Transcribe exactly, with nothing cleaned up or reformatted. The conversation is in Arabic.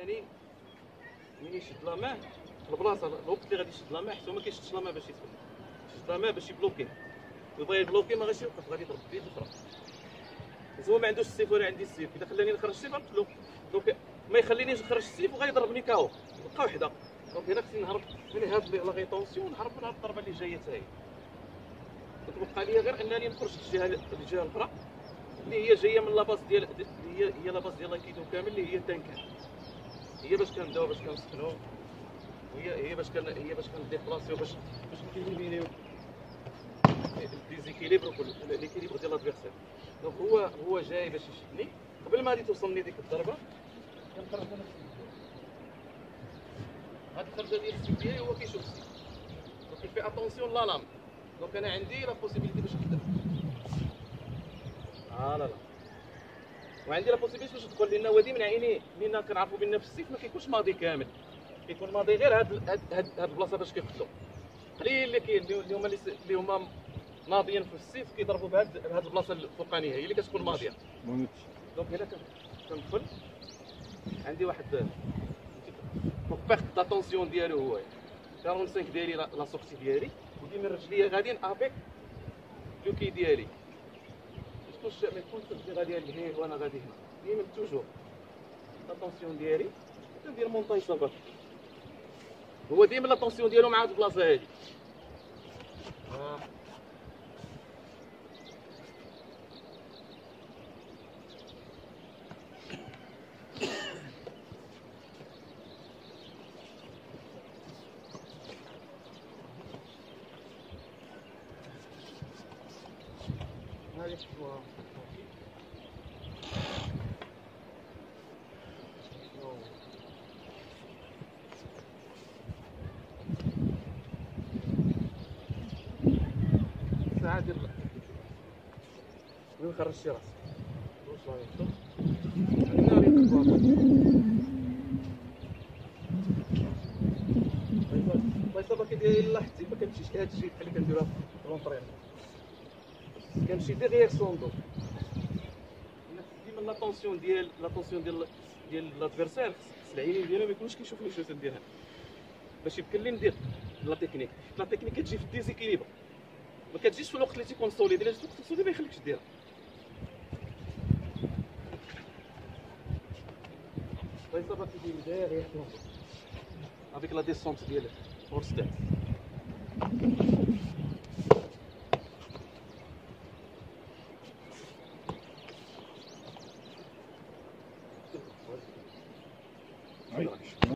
ثاني ملي يشد لا مان البلاصه الوقت اللي غادي يشد لا مان حيت هو ما كيشدش لا مان باش يدخل، يشد لا مان باش يبلوكي، ويبغي يبلوكي ما غاديش يوقف، غادي يضرب بيد الاخرى. بس هو ما عندوش السيف وانا عندي السيف، اذا خلاني نخرج السيف غنقتلو، دونك ما يخلينيش نخرج السيف وغيضربني كاو، بقى وحده. دونك هنا خصني نهرب من هاد لا غيطونسيون، نهرب من هاد الضربه اللي جايه حتى هي. كتبقى لي غير انني نخرج للجهه الجهه الاخرى اللي هي جايه من لاباس ديال هي هي لاباس ديال لايكيدو كامل، اللي هي التانكان، هي باش كنبداو باش كنسخنو، وهي هي باش كن هي باش كنديبلاسيو باش باش نكيليمينيو الديزيكيليبر ليكيليبر ديال لادفيرسير. دونك هو هو جاي باش يشدني، قبل ما غادي توصلني ديك الضربه كنخرج انا السيف. هاد الخرجه ديال السيف ديالي هو كيشوف السيف، دونك كيفي اتونسيون لا لام. دونك انا عندي لا بوسيبيليتي باش نقدر اه لا لا وعندي لا بوسيبيليتي باش ندخل، لان هو ديما عيني لان كنعرفوا بان في السيف ما كيكونش ماضي كامل، كيكون ماضي غير هاد هاد هاد, هاد البلاصه باش كيقتلوا. قليل اللي كاين اللي هما اللي هما ناضيين في السيف كيضربوا بهاد بهاد البلاصه الفوقانيه هي اللي كتكون ماضيه. دونك هنا كندخل عندي واحد دونك باغ لاتونسيون ديالو هو أربعة وأربعين ديالي لا سورتي ديالي، وديما رجليا غاديين افيك لو كي ديالي، ما تكونش ما تكونش رجلي غاديه لهيه وانا غادي هنا، ديما توجور لاتونسيون ديالي كندير مونطاي صافا. هو ديما لاتونسيون ديالو مع هاد البلاصه هادي. آه. هذه هو ساعة ديال وين خرجتي راسك؟ واش غادي تدخل؟ خلينا غادي نطلعوا. الله يصابك ديالي الا حتى ما كنمشيش لهاد الجهه اللي كنديروها في لونطريل، كنمشي ديغيغ سوندو. ديما لاتونسيون ديال لاتونسيون ديال ديال لادفيرسير خص العينين ديالو ما يكونوش كيشوفني واش تندير هنا، باش يمكن لي ندير لا تكنيك. لا تكنيك كتجي في الديزيكيليبر، ما كتجيش في الوقت اللي تيكون سوليد، الا جات في الوقت السوليد ما يخليكش ديرها. الله يصابك ديال ديغيغ سوندو افيك لا ديسونت ديال هورستير.